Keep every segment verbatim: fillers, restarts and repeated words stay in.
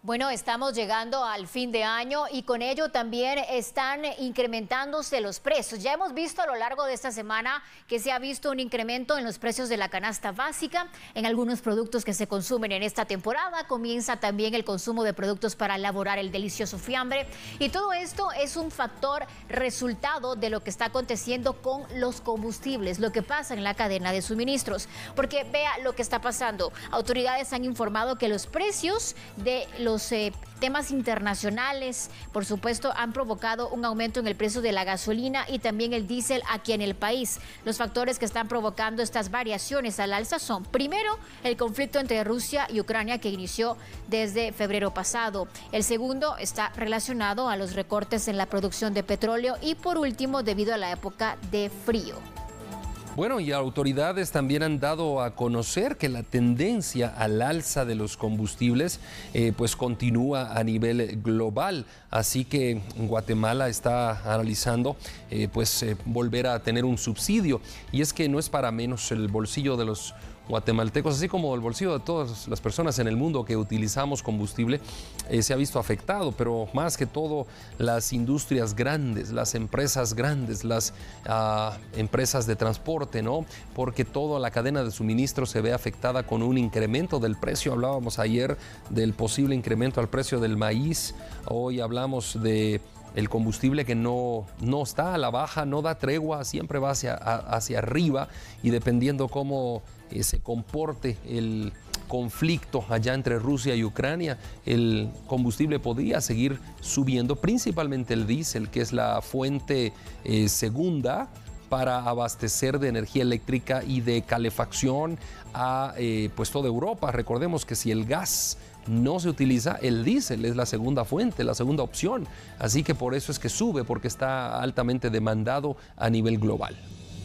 Bueno, estamos llegando al fin de año y con ello también están incrementándose los precios. Ya hemos visto a lo largo de esta semana que se ha visto un incremento en los precios de la canasta básica, en algunos productos que se consumen en esta temporada. Comienza también el consumo de productos para elaborar el delicioso fiambre. Y todo esto es un factor resultado de lo que está aconteciendo con los combustibles, lo que pasa en la cadena de suministros. Porque vea lo que está pasando. Autoridades han informado que los precios de los Los eh, temas internacionales, por supuesto, han provocado un aumento en el precio de la gasolina y también el diésel aquí en el país. Los factores que están provocando estas variaciones al alza son, primero, el conflicto entre Rusia y Ucrania que inició desde febrero pasado. El segundo está relacionado a los recortes en la producción de petróleo y, por último, debido a la época de frío. Bueno, y autoridades también han dado a conocer que la tendencia al alza de los combustibles eh, pues continúa a nivel global. Así que Guatemala está analizando eh, pues eh, volver a tener un subsidio. Y es que no es para menos el bolsillo de los guatemaltecos, así como el bolsillo de todas las personas en el mundo que utilizamos combustible, eh, se ha visto afectado, pero más que todo las industrias grandes, las empresas grandes, las uh, empresas de transporte, ¿no? Porque toda la cadena de suministro se ve afectada con un incremento del precio. Hablábamos ayer del posible incremento al precio del maíz, hoy hablamos de el combustible que no, no está a la baja, no da tregua, siempre va hacia, a, hacia arriba, y dependiendo cómo eh, se comporte el conflicto allá entre Rusia y Ucrania, el combustible podría seguir subiendo, principalmente el diésel, que es la fuente eh, segunda para abastecer de energía eléctrica y de calefacción a eh, pues toda Europa. Recordemos que si el gas no se utiliza, el diésel es la segunda fuente, la segunda opción. Así que por eso es que sube, porque está altamente demandado a nivel global.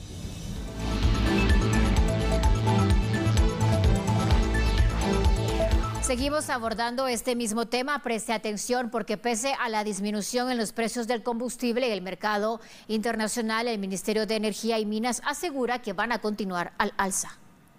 Seguimos abordando este mismo tema. Preste atención porque pese a la disminución en los precios del combustible en el mercado internacional, el Ministerio de Energía y Minas asegura que van a continuar al alza.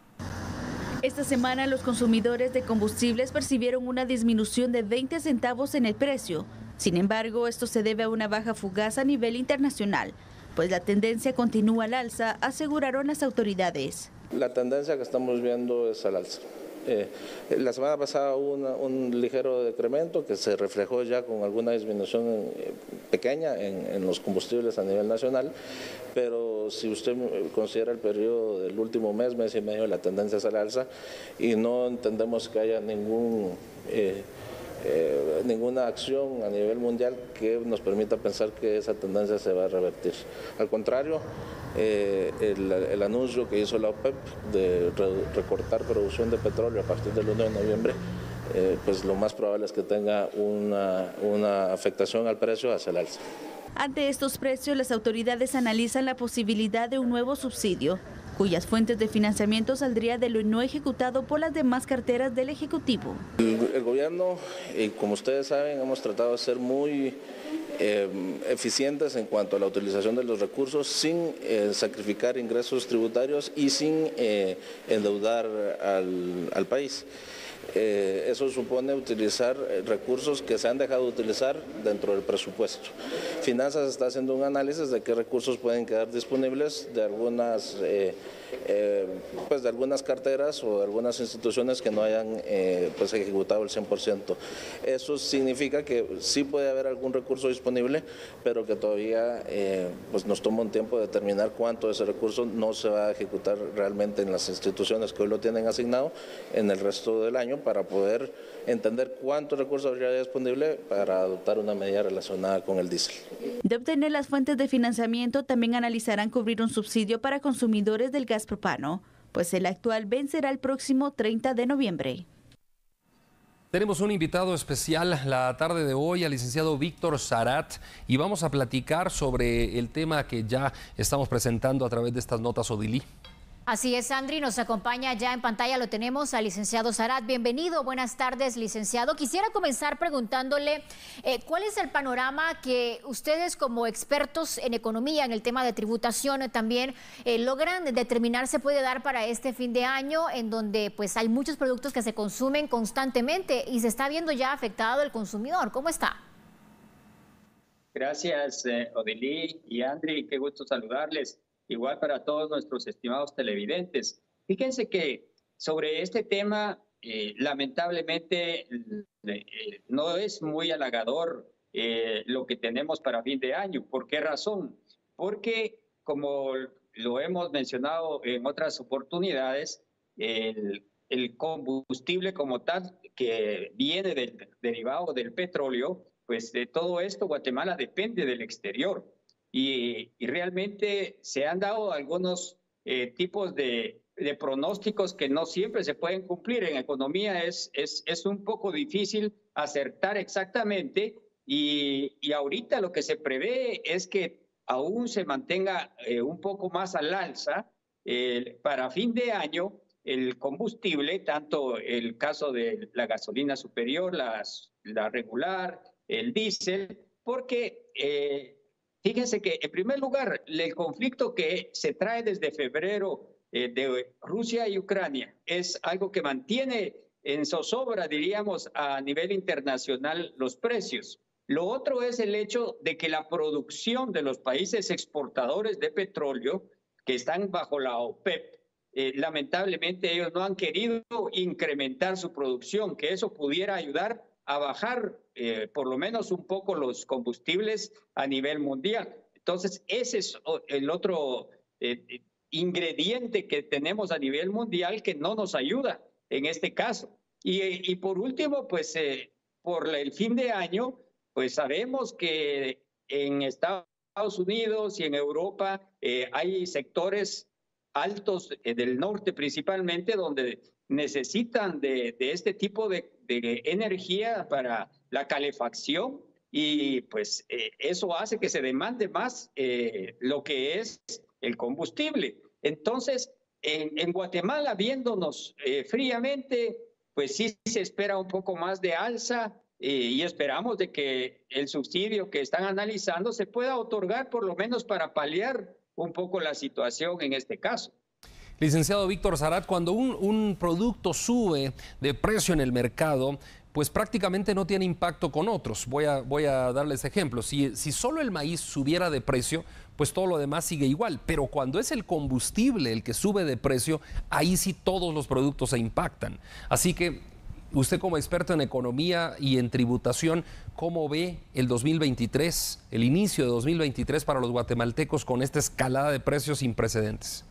Esta semana los consumidores de combustibles percibieron una disminución de veinte centavos en el precio. Sin embargo, esto se debe a una baja fugaz a nivel internacional, pues la tendencia continúa al alza, aseguraron las autoridades. La tendencia que estamos viendo es al alza. Eh, la semana pasada hubo una, un ligero decremento que se reflejó ya con alguna disminución eh, pequeña en, en los combustibles a nivel nacional, pero si usted considera el periodo del último mes, mes y medio, la tendencia es al alza y no entendemos que haya ningún... Eh, Eh, ninguna acción a nivel mundial que nos permita pensar que esa tendencia se va a revertir. Al contrario, eh, el, el anuncio que hizo la OPEP de re, recortar producción de petróleo a partir del uno de noviembre, eh, pues lo más probable es que tenga una, una afectación al precio hacia el alza. Ante estos precios, las autoridades analizan la posibilidad de un nuevo subsidio, cuyas fuentes de financiamiento saldría de lo no ejecutado por las demás carteras del Ejecutivo. El, el gobierno, y como ustedes saben, hemos tratado de ser muy eh, eficientes en cuanto a la utilización de los recursos sin eh, sacrificar ingresos tributarios y sin eh, endeudar al, al país. Eh, eso supone utilizar recursos que se han dejado de utilizar dentro del presupuesto. Finanzas está haciendo un análisis de qué recursos pueden quedar disponibles de algunas, eh, eh, pues de algunas carteras o de algunas instituciones que no hayan eh, pues ejecutado el cien por ciento. Eso significa que sí puede haber algún recurso disponible, pero que todavía eh, pues nos toma un tiempo determinar cuánto de ese recurso no se va a ejecutar realmente en las instituciones que hoy lo tienen asignado en el resto del año, para poder entender cuántos recursos habría disponible para adoptar una medida relacionada con el diésel. De obtener las fuentes de financiamiento, también analizarán cubrir un subsidio para consumidores del gas propano, pues el actual vencerá el próximo treinta de noviembre. Tenemos un invitado especial la tarde de hoy, al licenciado Víctor Sarat, y vamos a platicar sobre el tema que ya estamos presentando a través de estas notas Odilí. Así es, Sandri, nos acompaña ya en pantalla, lo tenemos al licenciado Sarat. Bienvenido, buenas tardes, licenciado. Quisiera comenzar preguntándole eh, cuál es el panorama que ustedes como expertos en economía, en el tema de tributación, eh, también eh, logran determinar se puede dar para este fin de año, en donde pues hay muchos productos que se consumen constantemente y se está viendo ya afectado el consumidor. ¿Cómo está? Gracias, eh, Odilí y Andri, qué gusto saludarles. Igual para todos nuestros estimados televidentes. Fíjense que sobre este tema, eh, lamentablemente, eh, no es muy halagador eh, lo que tenemos para fin de año. ¿Por qué razón? Porque, como lo hemos mencionado en otras oportunidades, el, el combustible como tal, que viene del derivado del petróleo, pues de todo esto Guatemala depende del exterior. Y, y realmente se han dado algunos eh, tipos de, de pronósticos que no siempre se pueden cumplir. En economía es, es, es un poco difícil acertar exactamente y, y ahorita lo que se prevé es que aún se mantenga eh, un poco más al alza eh, para fin de año el combustible, tanto el caso de la gasolina superior, las, la regular, el diésel, porque... Eh, Fíjense que, en primer lugar, el conflicto que se trae desde febrero eh, de Rusia y Ucrania es algo que mantiene en zozobra, diríamos, a nivel internacional los precios. Lo otro es el hecho de que la producción de los países exportadores de petróleo, que están bajo la OPEP, eh, lamentablemente ellos no han querido incrementar su producción, que eso pudiera ayudar a bajar eh, por lo menos un poco los combustibles a nivel mundial. Entonces, ese es el otro eh, ingrediente que tenemos a nivel mundial que no nos ayuda en este caso. Y, y por último, pues eh, por el fin de año, pues sabemos que en Estados Unidos y en Europa eh, hay sectores altos eh, del norte principalmente donde necesitan de, de este tipo de, de energía para la calefacción y pues eh, eso hace que se demande más eh, lo que es el combustible. Entonces, en, en Guatemala, viéndonos eh, fríamente, pues sí se espera un poco más de alza eh, y esperamos de que el subsidio que están analizando se pueda otorgar por lo menos para paliar un poco la situación en este caso. Licenciado Víctor Sarat, cuando un, un producto sube de precio en el mercado, pues prácticamente no tiene impacto con otros. Voy a, voy a darles ejemplos. Si, si solo el maíz subiera de precio, pues todo lo demás sigue igual. Pero cuando es el combustible el que sube de precio, ahí sí todos los productos se impactan. Así que usted como experto en economía y en tributación, ¿cómo ve el dos mil veintitrés, el inicio de dos mil veintitrés para los guatemaltecos con esta escalada de precios sin precedentes?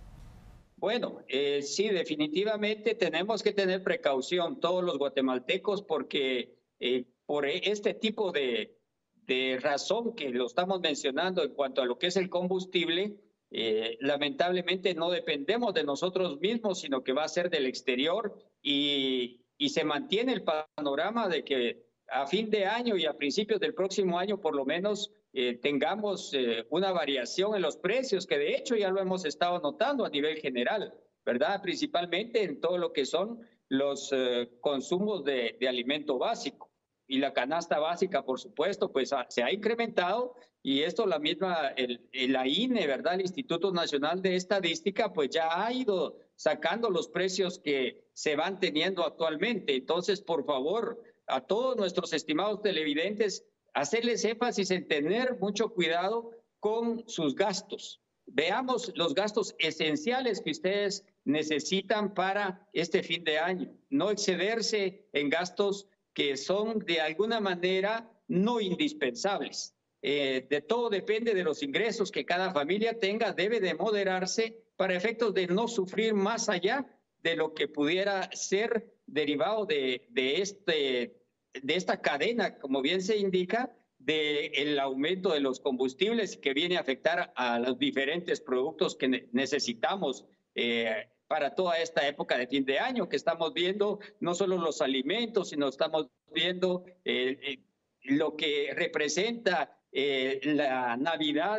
Bueno, eh, sí, definitivamente tenemos que tener precaución todos los guatemaltecos porque eh, por este tipo de, de razón que lo estamos mencionando en cuanto a lo que es el combustible, eh, lamentablemente no dependemos de nosotros mismos, sino que va a ser del exterior y, y se mantiene el panorama de que a fin de año y a principios del próximo año por lo menos Eh, tengamos eh, una variación en los precios, que de hecho ya lo hemos estado notando a nivel general, ¿verdad? Principalmente en todo lo que son los eh, consumos de, de alimento básico. Y la canasta básica, por supuesto, pues ha, se ha incrementado y esto la misma, el, el, la I N E, ¿verdad? El Instituto Nacional de Estadística, pues ya ha ido sacando los precios que se van teniendo actualmente. Entonces, por favor, a todos nuestros estimados televidentes, hacerles énfasis en tener mucho cuidado con sus gastos. Veamos los gastos esenciales que ustedes necesitan para este fin de año. No excederse en gastos que son de alguna manera no indispensables. Eh, de todo depende de los ingresos que cada familia tenga. Debe de moderarse para efectos de no sufrir más allá de lo que pudiera ser derivado de, de este de esta cadena, como bien se indica, del aumento de los combustibles que viene a afectar a los diferentes productos que ne necesitamos eh, para toda esta época de fin de año, que estamos viendo no solo los alimentos, sino estamos viendo eh, eh, lo que representa eh, la Navidad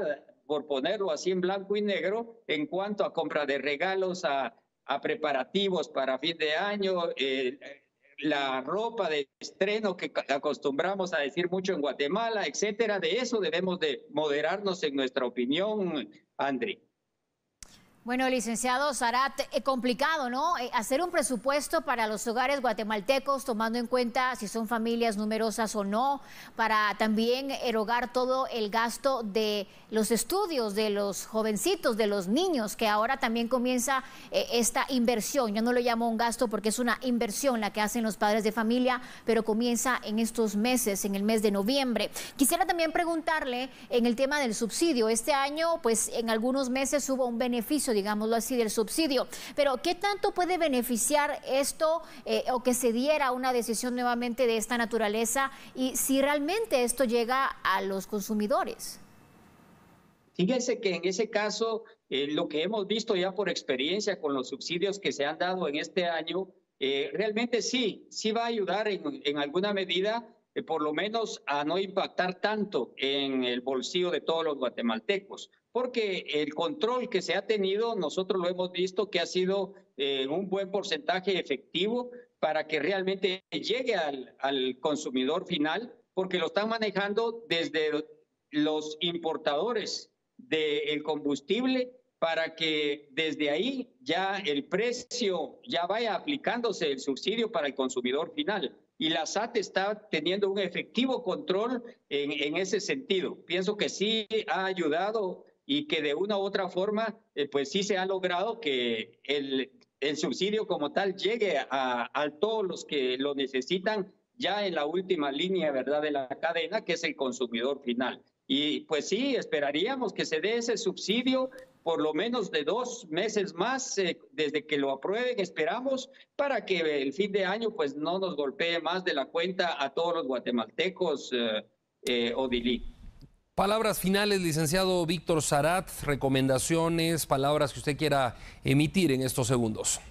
por ponerlo así en blanco y negro, en cuanto a compra de regalos, a, a preparativos para fin de año, eh, la ropa de estreno que acostumbramos a decir mucho en Guatemala, etcétera. De eso debemos de moderarnos en nuestra opinión, Andri. Bueno, licenciado Sarat, eh, complicado, ¿no? Eh, hacer un presupuesto para los hogares guatemaltecos, tomando en cuenta si son familias numerosas o no, para también erogar todo el gasto de los estudios de los jovencitos, de los niños, que ahora también comienza eh, esta inversión. Yo no lo llamo un gasto porque es una inversión la que hacen los padres de familia, pero comienza en estos meses, en el mes de noviembre. Quisiera también preguntarle en el tema del subsidio. Este año, pues en algunos meses hubo un beneficio, digámoslo así, del subsidio. Pero ¿qué tanto puede beneficiar esto eh, o que se diera una decisión nuevamente de esta naturaleza y si realmente esto llega a los consumidores? Fíjense que en ese caso, eh, lo que hemos visto ya por experiencia con los subsidios que se han dado en este año, eh, realmente sí, sí va a ayudar en, en alguna medida, eh, por lo menos a no impactar tanto en el bolsillo de todos los guatemaltecos. Porque el control que se ha tenido, nosotros lo hemos visto que ha sido eh, un buen porcentaje efectivo para que realmente llegue al, al consumidor final, porque lo están manejando desde los importadores del combustible para que desde ahí ya el precio ya vaya aplicándose el subsidio para el consumidor final. Y la S A T está teniendo un efectivo control en, en ese sentido. Pienso que sí ha ayudado y que de una u otra forma, eh, pues sí se ha logrado que el, el subsidio como tal llegue a, a todos los que lo necesitan ya en la última línea, ¿verdad?, de la cadena, que es el consumidor final. Y pues sí, esperaríamos que se dé ese subsidio por lo menos de dos meses más eh, desde que lo aprueben, esperamos, para que el fin de año pues no nos golpee más de la cuenta a todos los guatemaltecos, eh, eh, Odilí. Palabras finales, licenciado Víctor Sarat, recomendaciones, palabras que usted quiera emitir en estos segundos.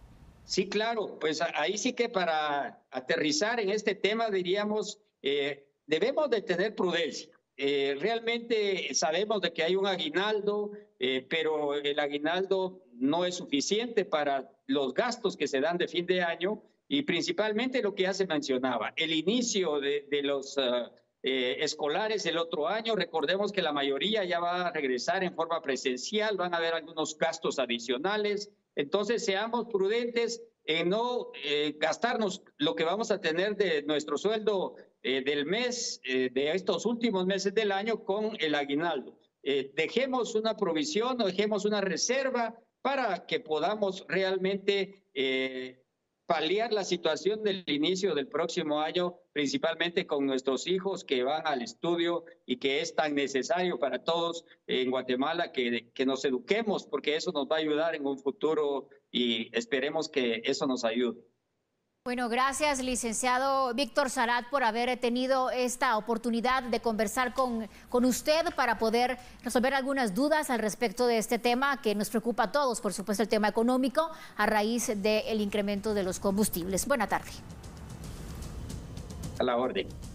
Sí, claro, pues ahí sí que para aterrizar en este tema diríamos, eh, debemos de tener prudencia. Eh, realmente sabemos de que hay un aguinaldo, eh, pero el aguinaldo no es suficiente para los gastos que se dan de fin de año y principalmente lo que ya se mencionaba, el inicio de, de los uh, eh, escolares el otro año. Recordemos que la mayoría ya va a regresar en forma presencial, van a haber algunos gastos adicionales. Entonces seamos prudentes en no eh, gastarnos lo que vamos a tener de nuestro sueldo eh, del mes, eh, de estos últimos meses del año con el aguinaldo. Eh, dejemos una provisión o dejemos una reserva para que podamos realmente eh, paliar la situación del inicio del próximo año, principalmente con nuestros hijos que van al estudio y que es tan necesario para todos en Guatemala que, que nos eduquemos, porque eso nos va a ayudar en un futuro y esperemos que eso nos ayude. Bueno, gracias, licenciado Víctor Sarat, por haber tenido esta oportunidad de conversar con, con usted para poder resolver algunas dudas al respecto de este tema que nos preocupa a todos, por supuesto, el tema económico a raíz del incremento de los combustibles. Buena tarde. A la orden.